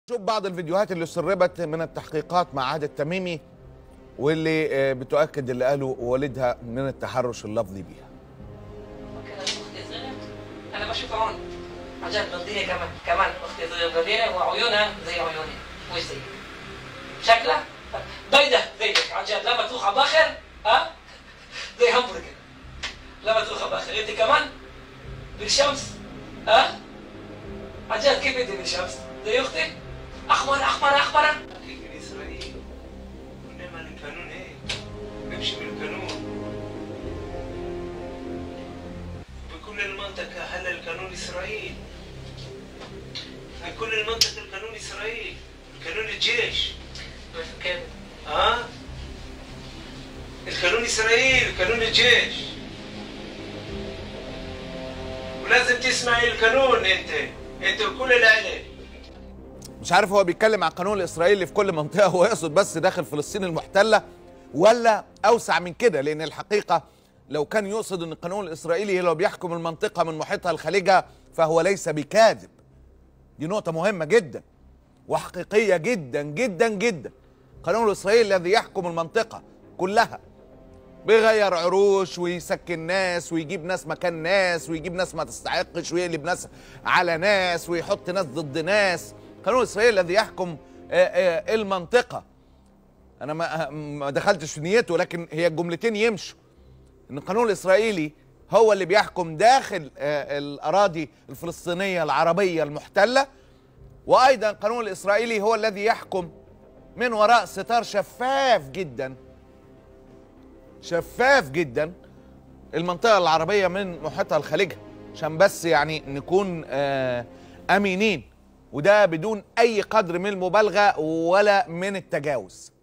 شوف بعض الفيديوهات اللي سربت من التحقيقات مع عهد التميمي واللي بتؤكد اللي قاله والدها من التحرش اللفظي بيها. انا بشوفها هون عن جد بلديه كمان اختي صغيره بلديه وعيونها زي عيوني مش زي شكلها بيضة زيك عن جد لما تروح على باخر زي همبرجر لما تروح على باخر انت كمان بالشمس عن جد كيف انت بالشمس زي اختي احمر احمر احمر. في اسرائيل انما القانون هيك بيمشي بالقانون بكل المنطقه. هلا القانون اسرائيل في كل المنطقه القانون اسرائيل قانون الجيش كيف؟ القانون اسرائيل قانون الجيش ولازم تسمعي القانون انت وكل العيله. مش عارف هو بيتكلم عن القانون الاسرائيلي في كل منطقه، هو يقصد بس داخل فلسطين المحتله ولا اوسع من كده؟ لان الحقيقه لو كان يقصد ان القانون الاسرائيلي لو بيحكم المنطقه من محيطها لخليجها فهو ليس بكاذب. دي نقطه مهمه جدا وحقيقيه جدا جدا جدا. القانون الاسرائيلي الذي يحكم المنطقه كلها بيغير عروش ويسكن ناس ويجيب ناس مكان ناس ويجيب ناس ما تستحقش ويقلب ناس على ناس ويحط ناس ضد ناس. القانون الاسرائيلي الذي يحكم المنطقه. انا ما دخلتش في نيته، لكن هي الجملتين يمشوا ان القانون الاسرائيلي هو اللي بيحكم داخل الاراضي الفلسطينيه العربيه المحتله، وايضا القانون الاسرائيلي هو الذي يحكم من وراء ستار شفاف جدا شفاف جدا المنطقه العربيه من محيطها لخليجها، عشان بس يعني نكون امينين، وده بدون اي قدر من المبالغه ولا من التجاوز.